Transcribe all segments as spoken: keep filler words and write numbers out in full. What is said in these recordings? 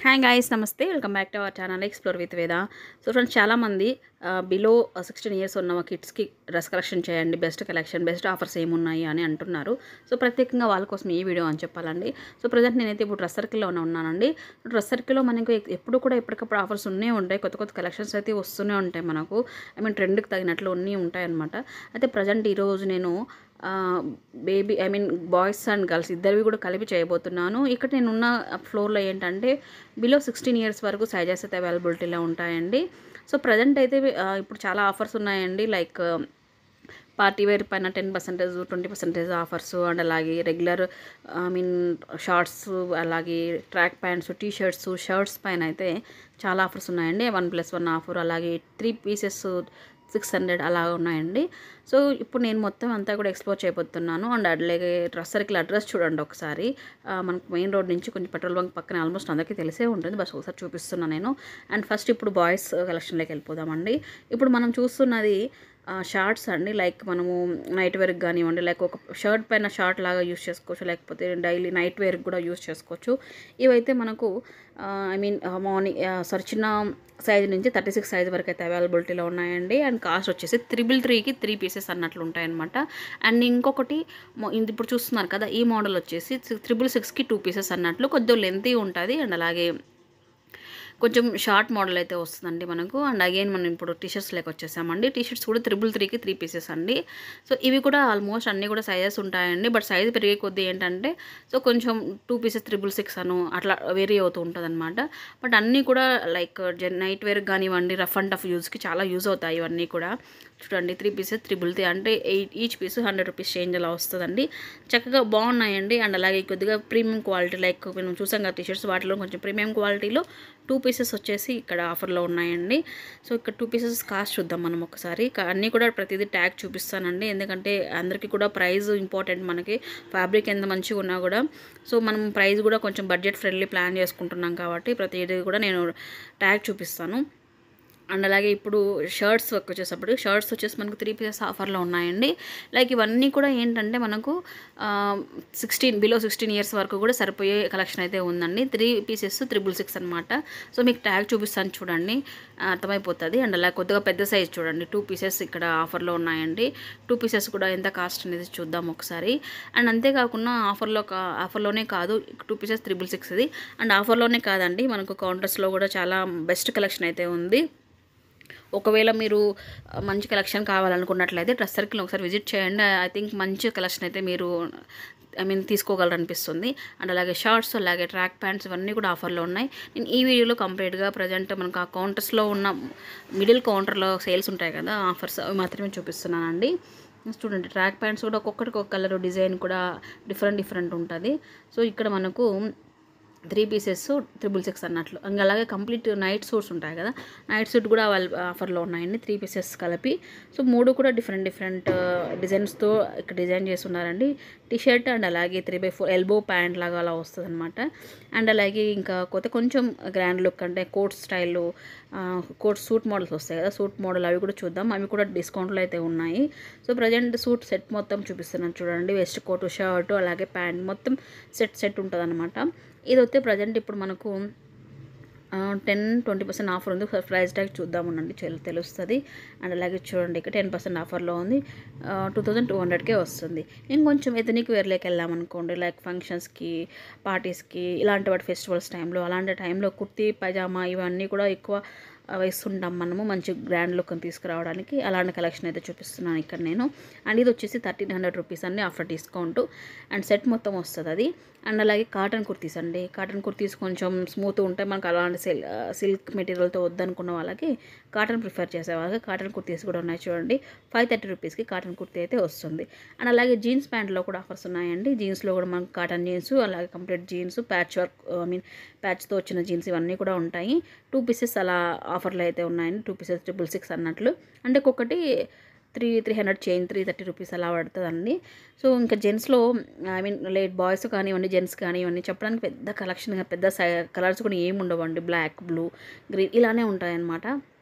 Hi guys, నమస్తే. Welcome back to our channel explore with Veda. So friends, చాలామంది below sixteen years ఉన్న కిడ్స్కి dress collection చేయండి, best collection, best offers ఏమున్నాయి అని అంటున్నారు. సో ప్రత్యేకంగా వాళ్ళ కోసం ఈ వీడియో అని చెప్పాలండి. సో ప్రజెంట్ నేనైతే ఇప్పుడు డ్రెస్ సర్కిల్లోనే ఉన్నానండి. డ్రెస్ సర్కిల్లో మనకు ఎప్పుడు కూడా ఎప్పటికప్పుడు ఆఫర్స్ ఉన్నే ఉంటాయి, కొత్త కొత్త కలెక్షన్స్ అయితే వస్తూనే ఉంటాయి మనకు. ఐ మీన్ ట్రెండ్కి తగినట్లు అన్నీ ఉంటాయన్నమాట. అయితే ప్రజెంట్ ఈరోజు నేను baby I mean boys and girls ఇద్దరివి కూడా కలిపి చేయబోతున్నాను. ఇక్కడ నేను ఉన్న ఫ్లోర్లో ఏంటంటే బిలో సిక్స్టీన్ ఇయర్స్ వరకు సైజెస్ అయితే అవైలబిలిటీలో ఉంటాయండి. సో ప్రజెంట్ అయితే ఇప్పుడు చాలా ఆఫర్స్ ఉన్నాయండి. లైక్ పార్టీ వేర్ పైన ten percentage twenty percentage offers and అలాగే రెగ్యులర్ ఐ మీన్ షార్ట్స్, అలాగే track pants, T shirts, shirts పైన అయితే చాలా ఆఫర్స్ ఉన్నాయండి. వన్ ప్లస్ వన్ ఆఫర్, అలాగే త్రీ పీసెస్ సిక్స్ హండ్రెడ్ అలా ఉన్నాయండి. సో ఇప్పుడు నేను మొత్తం అంతా కూడా ఎక్స్ప్లోర్ చేయబోతున్నాను. అండ్ అలాగే డ్రెస్ సర్కిల్ అడ్రస్ చూడండి ఒకసారి. మనకు మెయిన్ రోడ్ నుంచి కొంచెం పెట్రోల్ బంక్ పక్కన ఆల్మోస్ట్ అందరికీ తెలిసే ఉంటుంది, బస్ ఒకసారి చూపిస్తున్నాను నేను. అండ్ ఫస్ట్ ఇప్పుడు బాయ్స్ కలెక్షన్లోకి వెళ్ళిపోదామండి. ఇప్పుడు మనం చూస్తున్నది షార్ట్స్ అండి. లైక్ మనము నైట్ వేర్కి కానివ్వండి, లైక్ ఒక షర్ట్ పైన షార్ట్ లాగా యూస్ చేసుకోవచ్చు, లేకపోతే డైలీ నైట్ వేర్కి కూడా యూస్ చేసుకోవచ్చు. ఇవైతే మనకు ఐ మీన్ మార్నింగ్ సారీ చిన్న సైజ్ నుంచి థర్టీ సిక్స్ సైజ్ వరకు అయితే అవైలబిలిటీలో ఉన్నాయండి. అండ్ కాస్ట్ వచ్చేసి త్రిబుల్ త్రీకి త్రీ పీసెస్ అన్నట్లు ఉంటాయన్నమాట. అండ్ ఇంకొకటి ఇప్పుడు చూస్తున్నారు కదా, ఈ మోడల్ వచ్చేసి త్రిబుల్ సిక్స్కి టూ పీసెస్ అన్నట్లు కొద్దిగా లెంతీ ఉంటుంది. అండ్ అలాగే కొంచెం షార్ట్ మోడల్ అయితే వస్తుందండి మనకు. అండ్ అగైన్ మనం ఇప్పుడు టీషర్ట్స్ లేక వచ్చేసామండి. టీషర్ట్స్ కూడా త్రిబుల్ త్రీకి త్రీ పీసెస్ అండి. సో ఇవి కూడా ఆల్మోస్ట్ అన్నీ కూడా సైజెస్ ఉంటాయండి. బట్ సైజ్ పెరిగే కొద్దీ ఏంటంటే సో కొంచెం టూ పీసెస్ త్రిబుల్ సిక్స్ అను అట్లా వేరీ అవుతూ ఉంటుంది అనమాట. బట్ అన్నీ కూడా లైక్ నైట్ వేర్ కానివ్వండి, రఫ్ అండ్ టఫ్ యూజ్కి చాలా యూజ్ అవుతాయి ఇవన్నీ కూడా. చూడండి, త్రీ పీసెస్ త్రిబుల్ త్రీ అంటే eight each piece hundred rupees change అలా వస్తుందండి. చక్కగా బాగున్నాయండి. అండ్ అలాగే కొద్దిగా ప్రీమియం క్వాలిటీ, లైక్ మనం చూసాం కదా టీషర్ట్స్, వాటిలో కొంచెం ప్రీమియం క్వాలిటీలో టూ పీసెస్ వచ్చేసి ఇక్కడ ఆఫర్లో ఉన్నాయండి. సో ఇక్కడ టూ పీసెస్ కాస్ట్ చూద్దాం మనం ఒకసారి. అన్నీ కూడా ప్రతిదీ ట్యాగ్ చూపిస్తానండి, ఎందుకంటే అందరికీ కూడా ప్రైస్ ఇంపార్టెంట్. మనకి ఫ్యాబ్రిక్ ఎంత మంచిగా ఉన్నా కూడా సో మనం ప్రైస్ కూడా కొంచెం బడ్జెట్ ఫ్రెండ్లీ ప్లాన్ చేసుకుంటున్నాం కాబట్టి ప్రతిదీ కూడా నేను ట్యాగ్ చూపిస్తాను. అండ్ అలాగే ఇప్పుడు షర్ట్స్ వర్క్ వచ్చేటప్పుడు షర్ట్స్ వచ్చేసి మనకు త్రీ పీసెస్ ఆఫర్లో ఉన్నాయండి. లైక్ ఇవన్నీ కూడా ఏంటంటే మనకు సిక్స్టీన్ బిలో సిక్స్టీన్ ఇయర్స్ వరకు కూడా సరిపోయే కలెక్షన్ అయితే ఉందండి. త్రీ పీసెస్ త్రిబుల్ సిక్స్ అనమాట. సో మీకు ట్యాగ్ చూపిస్తాను చూడండి, అర్థమైపోతుంది. అండ్ అలా కొద్దిగా పెద్ద సైజ్ చూడండి, టూ పీసెస్ ఇక్కడ ఆఫర్లో ఉన్నాయండి. టూ పీసెస్ కూడా ఎంత కాస్ట్ అనేది చూద్దాం ఒకసారి. అండ్ అంతేకాకుండా ఆఫర్లో కా ఆఫర్లోనే కాదు, టూ పీసెస్ త్రిబుల్ సిక్స్ ఇది. అండ్ ఆఫర్లోనే కాదండి, మనకు కౌంటర్స్లో కూడా చాలా బెస్ట్ కలెక్షన్ అయితే ఉంది. ఒకవేళ మీరు మంచి కలెక్షన్ కావాలనుకున్నట్లయితే డ్రెస్ సర్కిల్ ఒకసారి విజిట్ చేయండి. ఐ థింక్ మంచి కలెక్షన్ అయితే మీరు ఐ మీన్ తీసుకోగలరు అనిపిస్తుంది. అండ్ అలాగే షార్ట్స్, అలాగే ట్రాక్ ప్యాంట్స్ ఇవన్నీ కూడా ఆఫర్లో ఉన్నాయి. నేను ఈ వీడియోలో కంప్లీట్గా ప్రజెంట్ మనకు ఆ కౌంటర్స్లో ఉన్న మిడిల్ కౌంటర్లో సేల్స్ ఉంటాయి కదా, ఆఫర్స్ అవి మాత్రమే చూపిస్తున్నానండి. చూడండి, ట్రాక్ ప్యాంట్స్ కూడా ఒక్కొక్కటికి ఒక కలర్ డిజైన్ కూడా డిఫరెంట్ డిఫరెంట్ ఉంటుంది. సో ఇక్కడ మనకు త్రీ పీసెస్ త్రిబుల్ సిక్స్ అన్నట్లు. ఇంకా అలాగే కంప్లీట్ నైట్ సూట్స్ ఉంటాయి కదా, నైట్ సూట్ కూడా వాళ్ళు ఆఫర్లో ఉన్నాయండి, త్రీ పీసెస్ కలిపి. సో మూడు కూడా డిఫరెంట్ డిఫరెంట్ డిజైన్స్తో ఇక్కడ డిజైన్ చేస్తున్నారండి. టీషర్ట్ అండ్ అలాగే three by four elbow pant లాగా అలా వస్తుంది అనమాట. అండ్ అలాగే ఇంకా కొత్త కొంచెం గ్రాండ్ లుక్ అంటే కోట్ స్టైల్లో కోట్ సూట్ మోడల్స్ వస్తాయి కదా, సూట్ మోడల్ అవి కూడా చూద్దాం. అవి కూడా డిస్కౌంట్లో అయితే ఉన్నాయి. సో ప్రజెంట్ సూట్ సెట్ మొత్తం చూపిస్తున్నాను చూడండి. వెస్ట్ కోట్, షర్ట్, అలాగే ప్యాంట్ మొత్తం సెట్ సెట్ ఉంటుంది అనమాట. ఇది వస్తే ప్రజెంట్ ఇప్పుడు మనకు టెన్ ట్వంటీ పర్సెంట్ ఆఫర్ ఉంది. ప్రైస్ ట్యాగ్ చూద్దామనండి, తెలుస్తుంది. అండ్ అలాగే చూడండి, ఇక్కడ టెన్ పర్సెంట్ ఆఫర్లో ఉంది. టూ థౌజండ్ టూ హండ్రెడ్కే వస్తుంది. ఇంకొంచెం ఎథనిక్ వేర్లోకి వెళ్ళామనుకోండి, లైక్ ఫంక్షన్స్కి, పార్టీస్కి, ఇలాంటి వాటి ఫెస్టివల్స్ టైంలో, అలాంటి టైంలో కుర్తీ, పైజామా ఇవన్నీ కూడా ఎక్కువ వేస్తుంటాం మనము మంచి గ్రాండ్ లుక్ని తీసుకురావడానికి. అలాంటి కలెక్షన్ అయితే చూపిస్తున్నాను ఇక్కడ నేను. అండ్ ఇది వచ్చేసి థర్టీన్ హండ్రెడ్ రూపీస్ అండి ఆఫర్ డిస్కౌంట్. అండ్ సెట్ మొత్తం వస్తుంది అది. అండ్ అలాగే కాటన్ కుర్తీస్ అండి. కాటన్ కుర్తీస్ కొంచెం స్మూత్ ఉంటాయి మనకు, అలాంటి సిల్ సిల్క్ మెటీరియల్తో వద్దనుకున్న వాళ్ళకి, కాటన్ ప్రిఫర్ చేసే వాళ్ళకి కాటన్ కుర్తీస్ కూడా ఉన్నాయి చూడండి. ఫైవ్ థర్టీ రూపీస్కి కాటన్ కుర్తీ అయితే వస్తుంది. అండ్ అలాగే జీన్స్ ప్యాంట్లో కూడా ఆఫర్స్ ఉన్నాయండి. జీన్స్లో కూడా మనకు కాటన్ జీన్స్, అలాగే complete jeans, patch work I mean ప్యాచ్తో వచ్చిన జీన్స్ ఇవన్నీ కూడా ఉంటాయి. టూ పీసెస్ అలా ఆఫర్లు అయితే ఉన్నాయండి. టూ పీసెస్ ట్రిపుల్ సిక్స్ అన్నట్లు. అంటే ఒక్కొక్కటి three three hundred change, three thirty rupees అలా పడుతుందండి. సో ఇంకా జెంట్స్లో ఐ మీన్ లేట్ బాయ్స్ కానివ్వండి, జెంట్స్ కానివ్వండి, చెప్పడానికి పెద్ద కలెక్షన్, పెద్ద కలర్స్ కూడా ఏమి ఉండవండి. బ్లాక్, బ్లూ, గ్రీన్ ఇలానే ఉంటాయన్నమాట.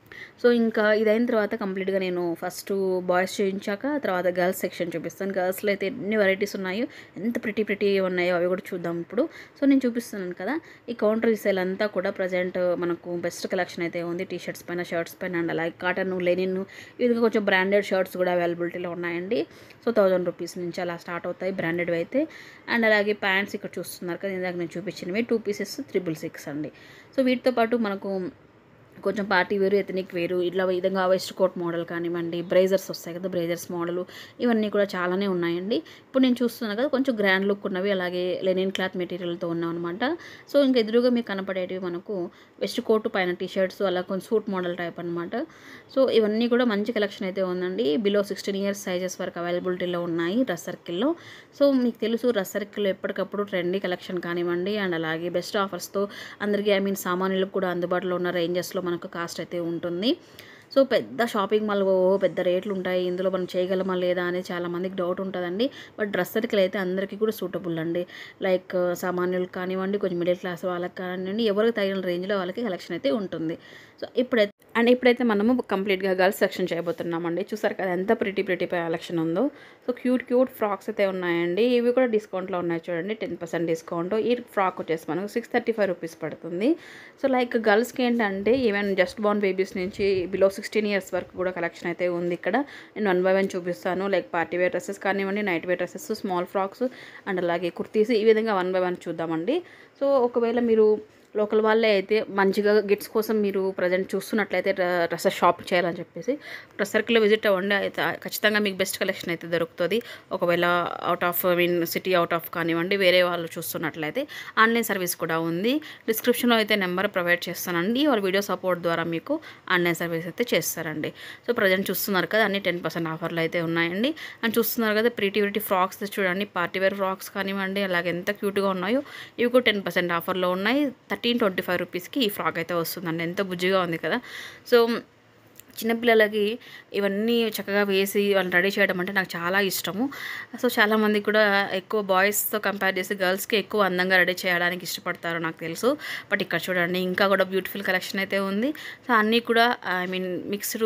సో ఇంకా ఇదైన తర్వాత కంప్లీట్‌గా నేను ఫస్టు బాయ్స్ చేయించాక తర్వాత గర్ల్స్ సెక్షన్ చూపిస్తాను. గర్ల్స్‌లో అయితే ఎన్ని వెరైటీస్ ఉన్నాయో, ఎంత ప్రిటీ ప్రిటీగా ఉన్నాయో అవి కూడా చూద్దాం ఇప్పుడు. సో నేను చూపిస్తున్నాను కదా, ఈ కౌంటర్ రీసేల్ అంతా కూడా ప్రజెంట్ మనకు బెస్ట్ కలెక్షన్ అయితే ఉంది. టీ షర్ట్స్ పైన, షర్ట్స్ పైన అండ్ అలాగే కాటన్, లెనిన్, ఈ విధంగా కొంచెం బ్రాండెడ్ షర్ట్స్ కూడా అవైలబిలిటీలో ఉన్నాయండి. సో థౌసండ్ రూపీస్ నుంచి అలా స్టార్ట్ అవుతాయి బ్రాండెడ్వి అయితే. అండ్ అలాగే ప్యాంట్స్ ఇక్కడ చూస్తున్నారు కదా, ఇందాక నేను చూపించినవి టూ పీసెస్ త్రిబుల్ సిక్స్ అండి. సో వీటితో పాటు మనకు కొంచెం పార్టీ వేరు, ఎథనిక్ వేరు, ఇట్లా విధంగా వెస్ట్ కోట్ మోడల్ కానివ్వండి, బ్రేజర్స్ వస్తాయి కదా, బ్రేజర్స్ మోడలు ఇవన్నీ కూడా చాలానే ఉన్నాయండి. ఇప్పుడు నేను చూస్తున్నాను కదా, కొంచెం గ్రాండ్ లుక్ ఉన్నవి, అలాగే లెనిన్ క్లాత్ మెటీరియల్తో ఉన్నాం అనమాట. సో ఇంకా ఎదురుగా మీకు కనపడేటివి మనకు వెస్ట్ కోట్ పైన టీ షర్ట్స్, అలా కొంచెం సూట్ మోడల్ టైప్ అనమాట. సో ఇవన్నీ కూడా మంచి కలెక్షన్ అయితే ఉందండి. బిలో సిక్స్టీన్ ఇయర్స్ సైజెస్ వరకు అవైలబిలిటీలో ఉన్నాయి డ్రెస్ సర్కిల్లో. సో మీకు తెలుసు డ్రెస్ సర్కిల్లో ఎప్పటికప్పుడు ట్రెండీ కలెక్షన్ కానివ్వండి, అండ్ అలాగే బెస్ట్ ఆఫర్స్తో అందరికీ ఐ మీన్ సామాన్యులకు కూడా అందుబాటులో ఉన్న రేంజెస్లో మనకు కాస్ట్ అయితే ఉంటుంది. సో పెద్ద షాపింగ్ మాల్ పెద్ద రేట్లు ఉంటాయి, ఇందులో మనం చేయగలమా లేదా అనేది చాలామందికి డౌట్ ఉంటుందండి. బట్ డ్రెస్ సర్కిల్ అయితే అందరికీ కూడా సూటబుల్ అండి. లైక్ సామాన్యులకు కానివ్వండి, కొంచెం మిడిల్ క్లాస్ వాళ్ళకి కానివ్వండి, ఎవరికి తగిన రేంజ్లో వాళ్ళకి కలెక్షన్ అయితే ఉంటుంది. సో ఇప్పుడైతే అండ్ ఇప్పుడైతే మనము కంప్లీట్గా గర్ల్స్ సెక్షన్ చేయబోతున్నామండి. చూసారు కదా ఎంత ప్రిటీ ప్రిటీ కలెక్షన్ ఉందో. సో క్యూట్ క్యూట్ ఫ్రాక్స్ అయితే ఉన్నాయండి. ఇవి కూడా డిస్కౌంట్లో ఉన్నాయి చూడండి, టెన్ పర్సెంట్ డిస్కౌంట్. ఈ ఫ్రాక్ వచ్చేసి మనకు సిక్స్ థర్టీ ఫైవ్ రూపీస్ పడుతుంది. సో లైక్ గర్ల్స్కి ఏంటంటే ఈవెన్ జస్ట్ బోర్న్ బేబీస్ నుంచి బిలో సిక్స్టీన్ ఇయర్స్ వరకు కూడా కలెక్షన్ అయితే ఉంది ఇక్కడ. నేను వన్ బై వన్ చూపిస్తాను. లైక్ పార్టీ వేర్ డ్రెస్సెస్ కానివ్వండి, night wear dresses, small frocks and అలాగే కుర్తీస్, ఈ విధంగా వన్ బై వన్ చూద్దామండి. సో ఒకవేళ మీరు లోకల్ వాళ్ళే అయితే మంచిగా గిఫ్ట్స్ కోసం మీరు ప్రజెంట్ చూస్తున్నట్లయితే డ్రెస్సెస్ షాప్ చేయాలని చెప్పేసి డ్రెస్ సర్కిల్లో విజిట్ అవ్వండి. అయితే ఖచ్చితంగా మీకు బెస్ట్ కలెక్షన్ అయితే దొరుకుతుంది. ఒకవేళ out of I mean city out of కానివ్వండి, వేరే వాళ్ళు చూస్తున్నట్లయితే ఆన్లైన్ సర్వీస్ కూడా ఉంది. డిస్క్రిప్షన్లో అయితే నెంబర్ ప్రొవైడ్ చేస్తానండి. వాళ్ళ వీడియో సపోర్ట్ ద్వారా మీకు ఆన్లైన్ సర్వీస్ అయితే చేస్తారండి. సో ప్రజెంట్ చూస్తున్నారు కదా, అన్ని టెన్ పర్సెంట్ ఆఫర్లు అయితే ఉన్నాయండి. అండ్ చూస్తున్నారు కదా ప్రిటీ ప్రిటీ ఫ్రాక్స్ చూడండి, పార్టీ వేర్ ఫ్రాక్స్ కానివ్వండి, అలాగే ఎంత క్యూట్గా ఉన్నాయో ఇవి కూడా టెన్ పర్సెంట్ ఆఫర్లో ఉన్నాయి. థర్టీన్ ట్వంటీ ఫైవ్ రూపీస్కి ఈ ఫ్రాక్ అయితే వస్తుందండి. ఎంత బుజ్జిగా ఉంది కదా. సో చిన్నపిల్లలకి ఇవన్నీ చక్కగా వేసి వాళ్ళని రెడీ చేయడం అంటే నాకు చాలా ఇష్టము. సో చాలామంది కూడా ఎక్కువ బాయ్స్తో కంపేర్ చేసి గర్ల్స్కి ఎక్కువ అందంగా రెడీ చేయడానికి ఇష్టపడతారు నాకు తెలుసు. బట్ ఇక్కడ చూడండి ఇంకా కూడా బ్యూటిఫుల్ కలెక్షన్ అయితే ఉంది. సో అన్నీ కూడా I mean mixed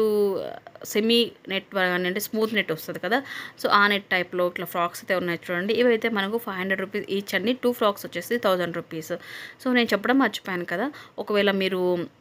semi net అంటే స్మూత్ నెట్ వస్తుంది కదా, సో ఆ నెట్ టైప్లో ఇట్లా ఫ్రాక్స్ అయితే ఉన్నాయి చూడండి. ఇవైతే మనకు ఫైవ్ హండ్రెడ్ రూపీస్ ఈచ్ అండి. టూ ఫ్రాక్స్ వచ్చేసి థౌజండ్ రూపీస్. సో నేను చెప్పడం మర్చిపోయాను కదా, ఒకవేళ మీరు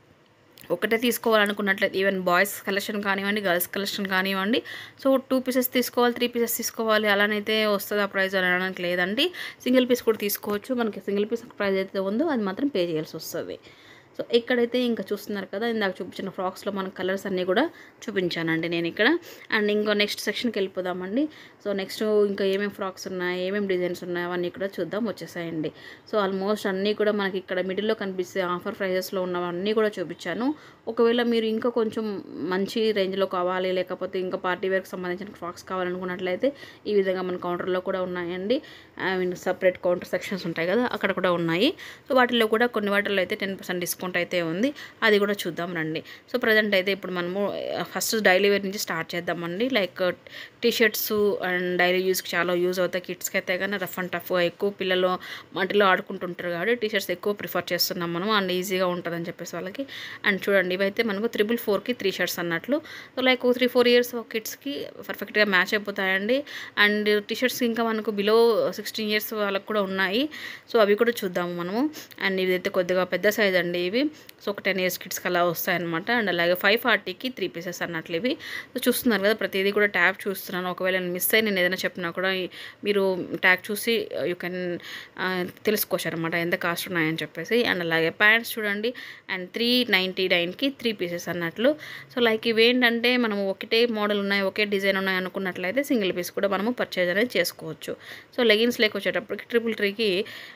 ఒకటే తీసుకోవాలనుకున్నట్లయితే ఈవెన్ బాయ్స్ కలెక్షన్ కానివ్వండి, గర్ల్స్ కలెక్షన్ కానివ్వండి, సో టూ పీసెస్ తీసుకోవాలి, త్రీ పీసెస్ తీసుకోవాలి అలానైతే వస్తుంది ఆ ప్రైస్ అని అనడానికి లేదండి. సింగిల్ పీస్ కూడా తీసుకోవచ్చు. మనకి సింగిల్ పీస్ ప్రైస్ అయితే ఉందో అది మాత్రం పే చేయాల్సి వస్తుంది. సో ఇక్కడైతే ఇంకా చూస్తున్నారు కదా, ఇందాక చూపించిన ఫ్రాక్స్లో మన కలర్స్ అన్నీ కూడా చూపించానండి నేను ఇక్కడ. అండ్ ఇంకో నెక్స్ట్ సెక్షన్కి వెళ్ళిపోదామండి. సో నెక్స్ట్ ఇంకా ఏమేమి ఫ్రాక్స్ ఉన్నాయి, ఏమేమి డిజైన్స్ ఉన్నాయి అవన్నీ కూడా చూద్దాం, వచ్చేసాయండి. సో ఆల్మోస్ట్ అన్నీ కూడా మనకి ఇక్కడ మిడిల్లో కనిపిస్తే ఆఫర్ ప్రైజెస్లో ఉన్నవన్నీ కూడా చూపించాను. ఒకవేళ మీరు ఇంకా కొంచెం మంచి రేంజ్లో కావాలి, లేకపోతే ఇంకా పార్టీ వేర్కి సంబంధించిన ఫ్రాక్స్ కావాలనుకున్నట్లయితే ఈ విధంగా మన కౌంటర్లో కూడా ఉన్నాయండి. I mean separate counter sections ఉంటాయి కదా, అక్కడ కూడా ఉన్నాయి. సో వాటిల్లో కూడా కొన్ని వాటిల్లో అయితే టెన్ పర్సెంట్ డిస్కౌంట్ అయితే ఉంది, అది కూడా చూద్దాం రండి. సో ప్రజెంట్ అయితే ఇప్పుడు మనము ఫస్ట్ డైలీ వేర్ నుంచి స్టార్ట్ చేద్దామండి. లైక్ టీషర్ట్స్ అండ్ డైలీ యూస్కి చాలా యూజ్ అవుతాయి. కిడ్స్కి అయితే కానీ రఫ్ అండ్ టఫ్గా ఎక్కువ పిల్లలు మట్టిలో ఆడుకుంటుంటారు కాబట్టి టీషర్ట్స్ ఎక్కువ ప్రిఫర్ చేస్తున్నాం మనం, అండ్ ఈజీగా ఉంటుందని చెప్పేసి వాళ్ళకి. అండ్ చూడండి ఇవైతే మనకు త్రిబుల్ ఫోర్కి త్రీ షర్ట్స్ అన్నట్లు. So like three four years కిడ్స్కి పర్ఫెక్ట్గా మ్యాచ్ అయిపోతాయండి. అండ్ టీషర్ట్స్ ఇంకా మనకు బిలో సిక్స్టీన్ ఇయర్స్ వాళ్ళకి కూడా ఉన్నాయి. సో అవి కూడా చూద్దాము మనము. అండ్ ఇదైతే కొద్దిగా పెద్ద సైజ్ అండి ఇవి. సో ఒక టెన్ ఇయర్స్ కిడ్స్కి అలా వస్తాయన్నమాట. అండ్ అలాగే ఫైవ్ ఫార్టీకి త్రీ పీసెస్ అన్నట్లు ఇవి. సో చూస్తున్నారు కదా, ప్రతిదీ కూడా ట్యాగ్ చూస్తున్నాను. ఒకవేళ నేను మిస్ అయ్యి నేను ఏదైనా చెప్పినా కూడా మీరు ట్యాగ్ చూసి యూ కెన్ తెలుసుకోవచ్చు అనమాట ఎంత కాస్ట్ ఉన్నాయని చెప్పేసి. అండ్ అలాగే ప్యాంట్స్ చూడండి, అండ్ త్రీ నైంటీ నైన్కి త్రీ పీసెస్ అన్నట్లు. సో లైక్ ఇవేంటంటే మనము ఒకటే మోడల్ ఉన్నాయి, ఒకే డిజైన్ ఉన్నాయి అనుకున్నట్లయితే సింగిల్ పీస్ కూడా మనము పర్చేజ్ అనేది చేసుకోవచ్చు. సో లెగిన్స్ లేక వచ్చేటప్పటికి ట్రిపుల్ త్రీకి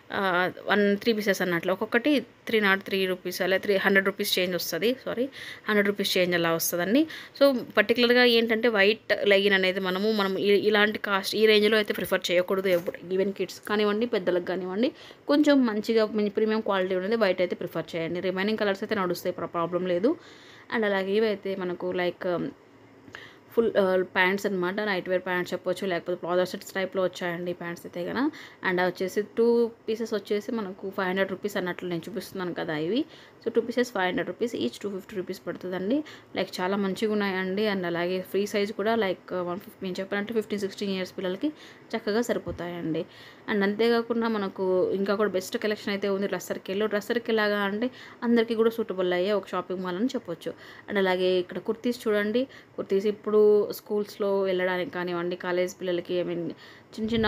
వన్ త్రీ పీసెస్ అన్నట్లు, ఒక్కొక్కటి త్రీ నాట్ త్రీ రూపీస్ అలా త్రీ హండ్రెడ్ రూపీస్ చేంజ్ వస్తుంది, సారీ హండ్రెడ్ రూపీస్ చేంజ్ అలా వస్తుందండి. సో పర్టికులర్గా ఏంటంటే వైట్ లెగిన్ అనేది మనము మనం ఇలాంటి కాస్ట్ ఈ రేంజ్లో అయితే ప్రిఫర్ చేయకూడదు. ఈవెన్ కిడ్స్ కానివ్వండి, పెద్దలకు కానివ్వండి, కొంచెం మంచిగా ప్రీమియం క్వాలిటీ అనేది వైట్ అయితే ప్రిఫర్ చేయండి. రిమైనింగ్ కలర్స్ అయితే నడుస్తాయి, ప్రాబ్లం లేదు. అండ్ అలాగే ఇవైతే మనకు లైక్ ఫుల్ ప్యాంట్స్ అనమాట, నైట్ వేర్ ప్యాంట్స్ చెప్పొచ్చు, లేకపోతే ప్లాజో సెట్స్ టైప్లో వచ్చాయండి ప్యాంట్స్ అయితే కనుక. అండ్ వచ్చేసి టూ పీసెస్ వచ్చేసి మనకు ఫైవ్ హండ్రెడ్ రూపీస్ అన్నట్లు నేను చూపిస్తున్నాను కదా ఇవి. So two pieces five hundred rupees, each two fifty rupees పడుతుందండి. లైక్ చాలా మంచిగా ఉన్నాయండి. అండ్ అలాగే ఫ్రీ సైజ్ కూడా లైక్ వన్ ఫిఫ్టీ నేను చెప్పానంటే ఫిఫ్టీన్ సిక్స్టీన్ ఇయర్స్ పిల్లలకి చక్కగా సరిపోతాయండి. అండ్ అంతేకాకుండా మనకు ఇంకా కూడా బెస్ట్ కలెక్షన్ అయితే ఉంది డ్రెస్ సర్కిల్లో. డ్రెస్ సర్కిల్ లాగా అంటే అందరికీ కూడా సూటబుల్ అయ్యే ఒక షాపింగ్ మాల్ అని చెప్పొచ్చు. అండ్ అలాగే ఇక్కడ కుర్తీస్ చూడండి. కుర్తీస్ ఇప్పుడు స్కూల్స్లో వెళ్ళడానికి కానివ్వండి, కాలేజ్ పిల్లలకి ఐ మీన్ చిన్న చిన్న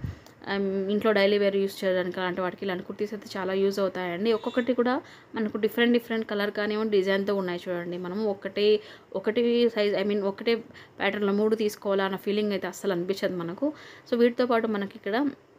ఇంట్లో డైలీ వేర్ యూస్ చేయడానికి అలాంటి వాటికి ఇలాంటి కుర్తీస్ అయితే చాలా యూజ్ అవుతాయండి. ఒక్కొక్కటి కూడా మనకు డిఫరెంట్ డిఫరెంట్ కలర్ కానివ్వండి, డిజైన్తో ఉన్నాయి చూడండి. మనము ఒకటే ఒకటి సైజ్ ఐ మీన్ ఒకటే ప్యాటర్న్లో మూడు తీసుకోవాలన్న ఫీలింగ్ అయితే అస్సలు అనిపించదు మనకు. సో వీటితో పాటు మనకి ఇక్కడ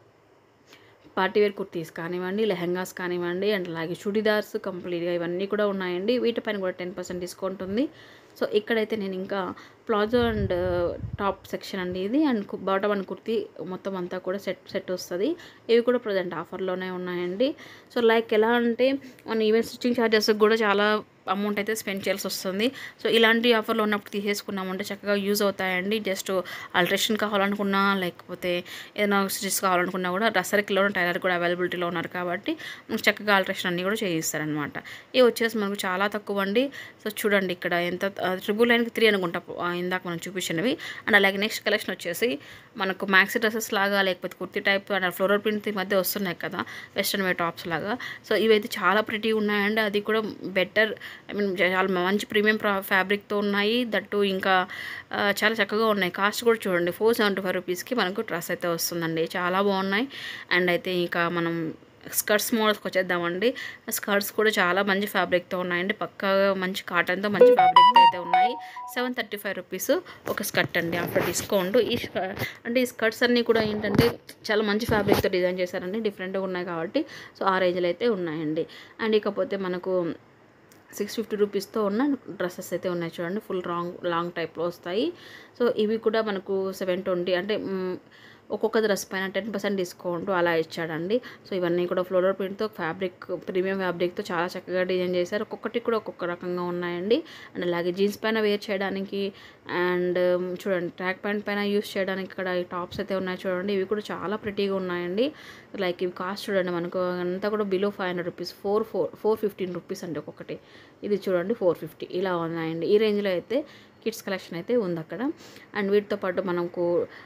పార్టీవేర్ కుర్తీస్ కానివ్వండి, లెహంగాస్ కానివ్వండి, అండ్ అలాగే చుడిదార్స్ కంప్లీట్గా ఇవన్నీ కూడా ఉన్నాయండి. వీటిపైన కూడా టెన్ పర్సెంట్ డిస్కౌంట్ ఉంది. సో ఇక్కడైతే నేను ఇంకా ప్లాజో అండ్ టాప్ సెక్షన్ అండి ఇది, అండ్ బాటమ్ అండ్ కుర్తీ మొత్తం అంతా కూడా సెట్ సెట్ వస్తుంది. ఇవి కూడా ప్రజెంట్ ఆఫర్లోనే ఉన్నాయండి. సో లైక్ ఎలా అంటే మన ఈవెన్ స్టిచ్చింగ్ ఛార్జెస్ కూడా చాలా అమౌంట్ అయితే స్పెండ్ చేయాల్సి వస్తుంది. సో ఇలాంటి ఆఫర్లో ఉన్నప్పుడు తీసేసుకున్నామంటే చక్కగా యూజ్ అవుతాయండి. జస్ట్ ఆల్ట్రేషన్ కావాలనుకున్నా, లేకపోతే ఏదైనా స్టిచ్ కావాలనుకున్నా కూడా డ్రెస్ సర్కిల్లో టైలర్ కూడా అవైలబిలిటీలో ఉన్నారు కాబట్టి మనకు చక్కగా ఆల్ట్రేషన్ అన్నీ కూడా చేయిస్తారనమాట. ఇవి వచ్చేసి మనకు చాలా తక్కువ అండి. సో చూడండి ఇక్కడ ఎంత ట్రిపుల్ నైన్కి త్రీ అనుకుంటా ఇందాక మనం చూపించినవి. అండ్ అలాగే నెక్స్ట్ కలెక్షన్ వచ్చేసి మనకు మ్యాక్సీ డ్రెస్సెస్ లాగా, లేకపోతే kurti type and floral print ఈ మధ్య వస్తున్నాయి కదా వెస్ట్రన్ వేర్ టాప్స్ లాగా. సో ఇవైతే చాలా ప్రిటీ ఉన్నాయండి. అది కూడా బెటర్ ఐ మీన్ చాలా మంచి ప్రీమియం ఫ్యాబ్రిక్తో ఉన్నాయి. దట్టు ఇంకా చాలా చక్కగా ఉన్నాయి. కాస్ట్ కూడా చూడండి ఫోర్ సెవెంటీ ఫైవ్ రూపీస్కి మనకు డ్రెస్ అయితే వస్తుందండి. చాలా బాగున్నాయి. అండ్ అయితే ఇంకా మనం స్కర్ట్స్ మోడల్స్కి వచ్చేద్దామండి. స్కర్ట్స్ కూడా చాలా మంచి ఫ్యాబ్రిక్తో ఉన్నాయండి. పక్కాగా మంచి కాటన్తో మంచి ఫ్యాబ్రిక్తో అయితే ఉన్నాయి. సెవెన్ థర్టీ ఫైవ్ రూపీస్ ఒక స్కర్ట్ అండి ఆఫ్టర్ డిస్కౌంట్. ఈ అంటే ఈ స్కర్ట్స్ అన్నీ కూడా ఏంటంటే చాలా మంచి ఫ్యాబ్రిక్తో డిజైన్ చేశారండి, డిఫరెంట్గా ఉన్నాయి కాబట్టి. సో ఆ రేంజ్లో అయితే ఉన్నాయండి. అండ్ ఇకపోతే మనకు సిక్స్ ఫిఫ్టీ రూపీస్తో ఉన్న డ్రెస్సెస్ అయితే ఉన్నాయి చూడండి. ఫుల్ లాంగ్ లాంగ్ టైప్లో వస్తాయి. సో ఇవి కూడా మనకు సెవెన్ ట్వంటీ అంటే ఒక్కొక్క డ్రెస్ పైన టెన్ పర్సెంట్ డిస్కౌంట్ అలా ఇచ్చాడండి. సో ఇవన్నీ కూడా ఫ్లోరల్ ప్రింట్తో ఫ్యాబ్రిక్ ప్రీమియం ఫ్యాబ్రిక్తో చాలా చక్కగా డిజైన్ చేశారు. ఒక్కొక్కటి కూడా ఒక్కొక్క రకంగా ఉన్నాయండి. అండ్ అలాగే జీన్స్ పైన వేర్ చేయడానికి అండ్ చూడండి ట్రాక్ ప్యాంట్ పైన యూస్ చేయడానికి ఇక్కడ ఈ టాప్స్ అయితే ఉన్నాయి చూడండి. ఇవి కూడా చాలా ప్రిటీగా ఉన్నాయండి. లైక్ ఇవి కాస్ట్ చూడండి మనకు అంతా కూడా below five hundred rupees four four four fifteen rupees అండి ఒక్కొక్కటి. ఇది చూడండి ఫోర్ ఫిఫ్టీ ఇలా ఉన్నాయండి. ఈ రేంజ్లో అయితే కిడ్స్ కలెక్షన్ అయితే ఉంది అక్కడ. అండ్ వీటితో పాటు మనకు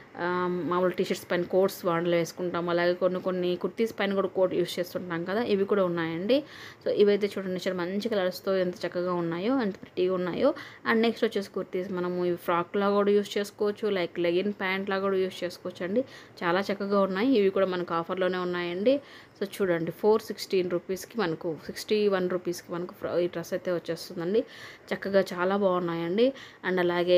మామూలు టీషర్ట్స్ పైన కోట్స్ వాడలు వేసుకుంటాం. అలాగే కొన్ని కొన్ని కుర్తీస్ పైన కూడా కోట్ యూస్ చేస్తుంటాం కదా, ఇవి కూడా ఉన్నాయండి. సో ఇవైతే చూడండి చాలా మంచి కలర్స్తో ఎంత చక్కగా ఉన్నాయో, ఎంత ప్రిటీగా ఉన్నాయో. అండ్ నెక్స్ట్ వచ్చేసి కుర్తీస్ మనము ఇవి ఫ్రాక్లా కూడా యూస్ చేసుకోవచ్చు, లైక్ లెగిన్ ప్యాంట్లా కూడా యూస్ చేసుకోవచ్చు అండి. చాలా చక్కగా ఉన్నాయి. ఇవి కూడా మనకు ఆఫర్లోనే ఉన్నాయండి. సో చూడండి ఫోర్ సిక్స్టీన్ రూపీస్కి మనకు సిక్స్టీ వన్ రూపీస్కి మనకు ఈ డ్రెస్ అయితే వచ్చేస్తుందండి. చక్కగా చాలా బాగున్నాయండి. అండ్ అలాగే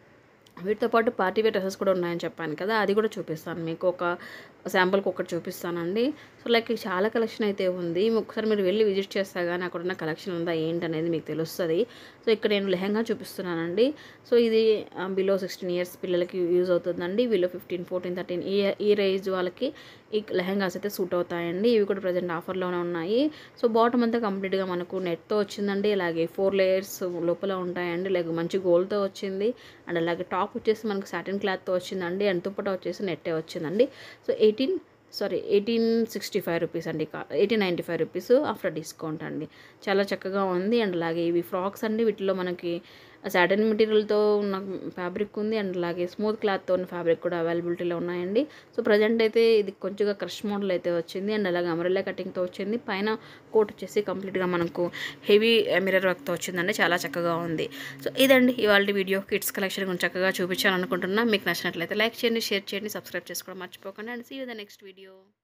వీటితో పాటు పార్టీవేర్ డ్రెస్సెస్ కూడా ఉన్నాయని చెప్పాను కదా, అది కూడా చూపిస్తాను మీకు. ఒక శాంపుల్కి ఒకటి చూపిస్తానండి. సో లైక్ చాలా కలెక్షన్ అయితే ఉంది. ఒకసారి మీరు వెళ్ళి విజిట్ చేస్తా కానీ అక్కడ ఉన్న కలెక్షన్ ఉందా ఏంటనేది మీకు తెలుస్తుంది. సో ఇక్కడ నేను లెహంగా చూపిస్తున్నానండి. సో ఇది బిలో సిక్స్టీన్ ఇయర్స్ పిల్లలకి యూజ్ అవుతుందండి. బిలో ఫిఫ్టీన్ ఫోర్టీన్ థర్టీన్ ఈ ఈ రేంజ్ వాళ్ళకి ఈ లెహంగాస్ అయితే సూట్ అవుతాయండి. ఇవి కూడా ప్రజెంట్ ఆఫర్లోనే ఉన్నాయి. సో బాటమ్ అంతా కంప్లీట్గా మనకు నెట్తో వచ్చిందండి. అలాగే ఫోర్ లేయర్స్ లోపల ఉంటాయండి. లైక్ మంచి గోల్డ్తో వచ్చింది. అండ్ అలాగే టాప్ వచ్చేసి మనకు సాటిన్ క్లాత్తో వచ్చిందండి. అండ్ దుపట్టా వచ్చేసి నెట్టే వచ్చిందండి. So eighteen sorry eighteen sixty five rupees అండి, eighteen ninety five rupees after discount అండి. చాలా చక్కగా ఉంది. అండ్ అలాగే ఇవి ఫ్రాక్స్ అండి. వీటిలో మనకి సాటిన్ మెటీరియల్తో ఉన్న ఫ్యాబ్రిక్ ఉంది. అండ్ అలాగే స్మూత్ క్లాత్తో ఉన్న ఫ్యాబ్రిక్ కూడా అవైలబిలిటీలో ఉన్నాయండి. సో ప్రజెంట్ అయితే ఇది కొంచెంగా క్రష్ మోడల్ అయితే వచ్చింది. అండ్ అలాగే అంబ్రెల్లా కటింగ్తో వచ్చింది. పైన కోట్ వచ్చేసి కంప్లీట్గా మనకు హెవీ మిర్రర్ వర్క్తో వచ్చిందండి. చాలా చక్కగా ఉంది. సో ఇదండి ఇవాళ వీడియో. కిడ్స్ కలెక్షన్ గురించి చక్కగా చూపించాను అనుకుంటున్నా. మీకు నచ్చినట్లయితే లైక్ చేయండి, షేర్ చేయండి, సబ్స్క్రైబ్ చేసుకోవడం మర్చిపోకండి. And see you the next video.